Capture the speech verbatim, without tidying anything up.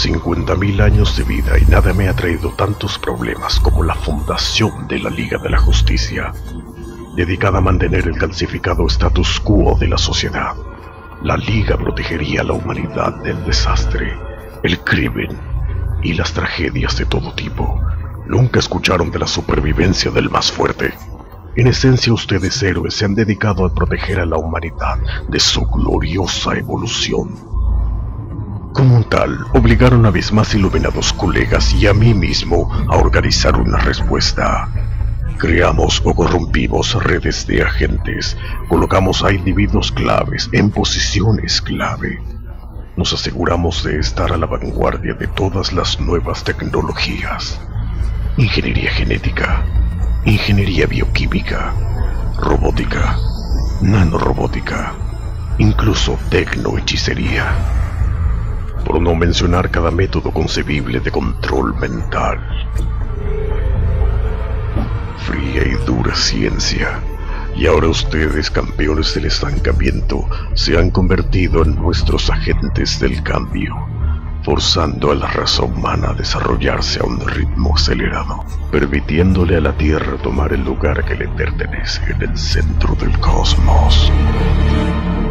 cincuenta mil años de vida y nada me ha traído tantos problemas como la fundación de la Liga de la Justicia, dedicada a mantener el calcificado status quo de la sociedad. La Liga protegería a la humanidad del desastre, el crimen y las tragedias de todo tipo. Nunca escucharon de la supervivencia del más fuerte. En esencia, ustedes héroes se han dedicado a proteger a la humanidad de su gloriosa evolución. Como tal, obligaron a mis más iluminados colegas y a mí mismo a organizar una respuesta. Creamos o corrompimos redes de agentes, colocamos a individuos claves en posiciones clave. Nos aseguramos de estar a la vanguardia de todas las nuevas tecnologías. Ingeniería genética, ingeniería bioquímica, robótica, nanorobótica, incluso tecnohechicería. Por no mencionar cada método concebible de control mental. Fría y dura ciencia. Y ahora ustedes, campeones del estancamiento, se han convertido en nuestros agentes del cambio, forzando a la raza humana a desarrollarse a un ritmo acelerado, permitiéndole a la Tierra tomar el lugar que le pertenece en el centro del cosmos.